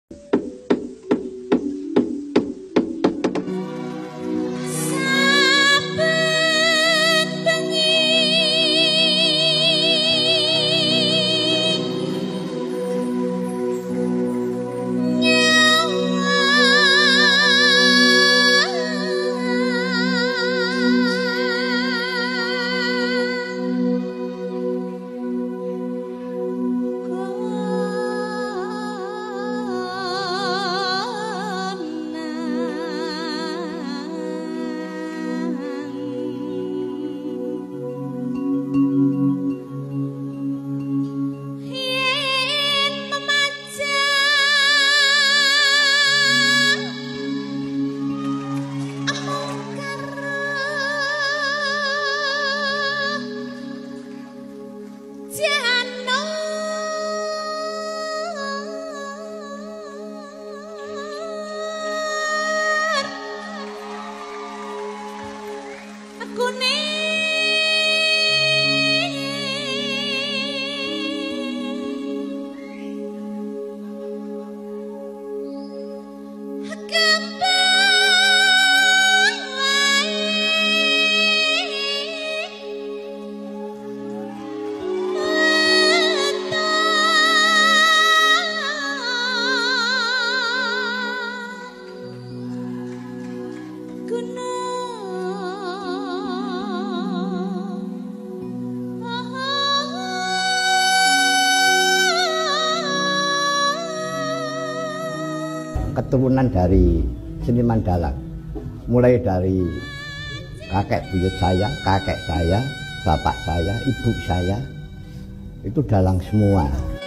Keturunan dari seniman dalang, mulai dari kakek buyut saya, kakek saya, bapak saya, ibu saya, itu dalang semua.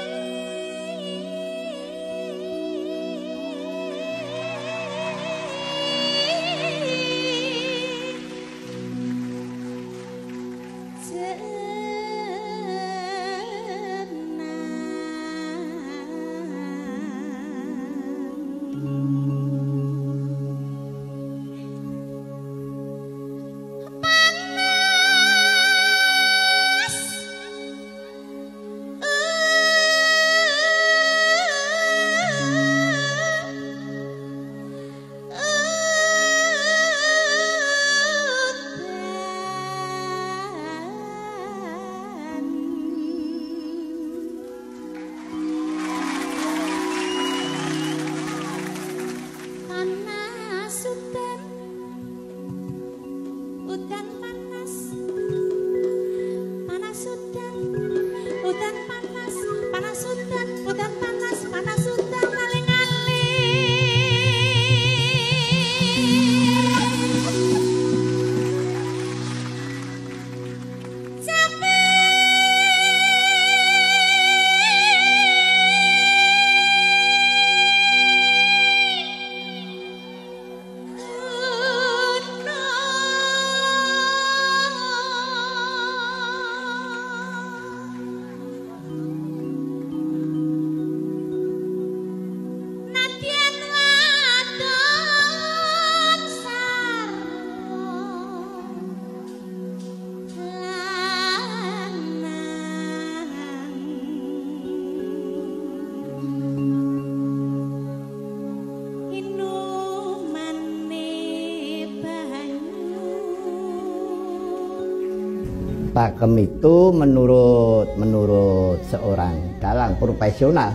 Pakem itu menurut seorang dalang profesional,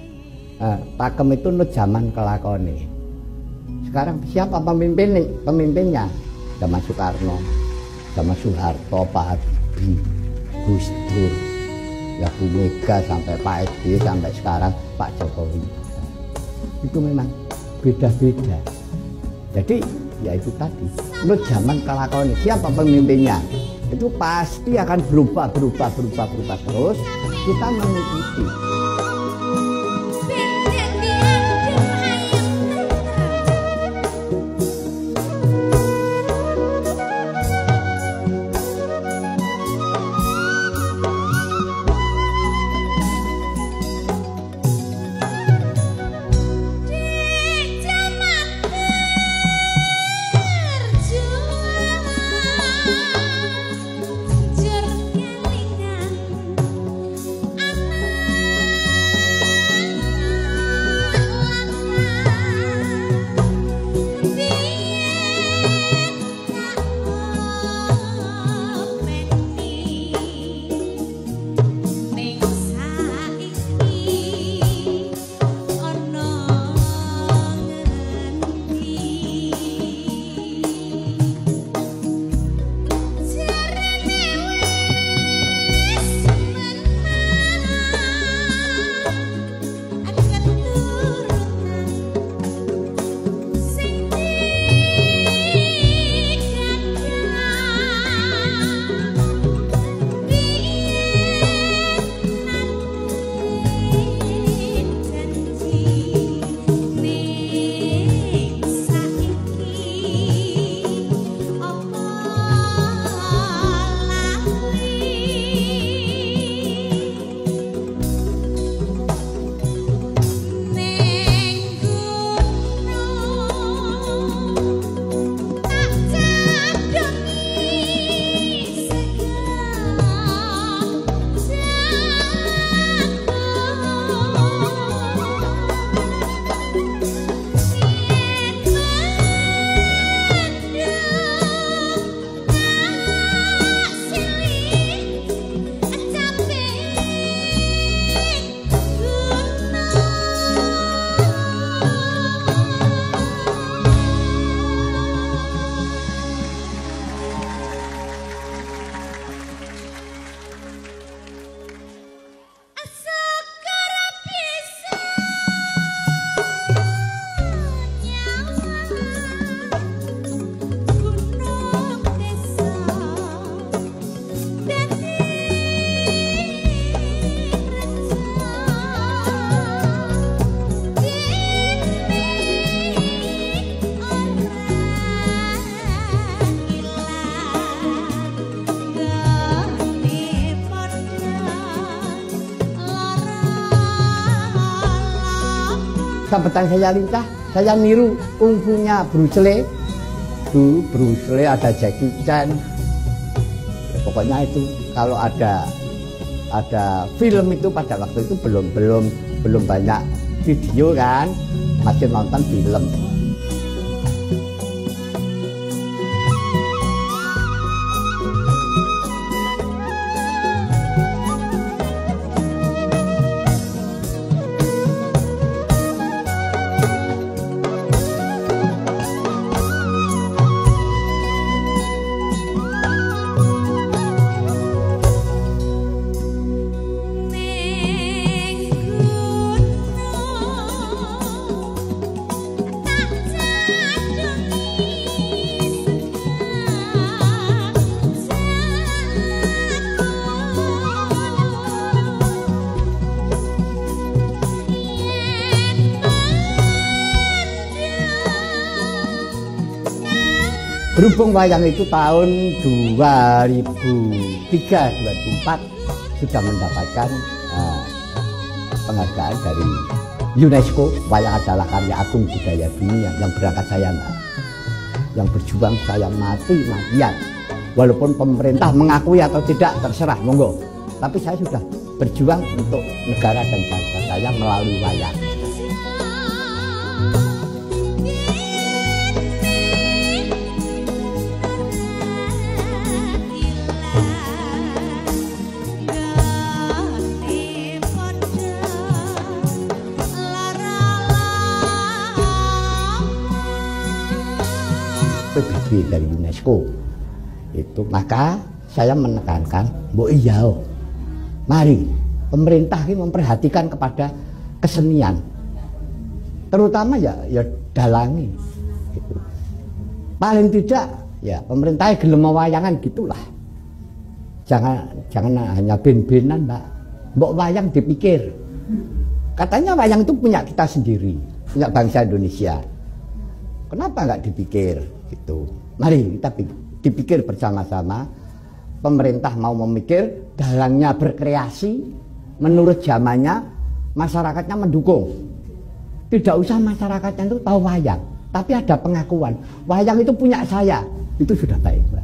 pakem itu menurut zaman kelakoni. Sekarang siapa pemimpinnya? Zaman Soekarno, zaman Soeharto, Pak Habibie, Gus Dur, ya Bu Mega sampai Pak SBY sampai sekarang Pak Jokowi. Itu memang beda-beda. Jadi ya itu tadi, menurut zaman kelakoni siapa pemimpinnya? Itu pasti akan berubah terus, kita mengikuti. sabetan saya lincah, saya niru kungfunya Bruce Lee. Bruce Lee, ada Jackie Chan. Ya, pokoknya itu kalau ada film itu pada waktu itu belum banyak video kan, masih nonton film. Berhubung wayang itu tahun 2003-2004 sudah mendapatkan penghargaan dari UNESCO. Wayang adalah karya agung budaya dunia. Yang berangkat saya enggak, yang berjuang saya mati-matian. Walaupun pemerintah mengakui atau tidak terserah, monggo. Tapi saya sudah berjuang untuk negara dan bangsa saya melalui wayang. PBB dari UNESCO itu, maka saya menekankan, mari pemerintah ini memperhatikan kepada kesenian, terutama ya dalangi gitu. Paling tidak ya pemerintah gelem wayangan gitulah, jangan hanya ben-benan mbok wayang dipikir, katanya wayang itu punya kita sendiri, punya bangsa Indonesia, kenapa nggak dipikir gitu. Mari kita dipikir bersama-sama. Pemerintah mau memikir, dalangnya berkreasi menurut zamannya, masyarakatnya mendukung. Tidak usah masyarakatnya itu tahu wayang, tapi ada pengakuan wayang itu punya saya, itu sudah baik.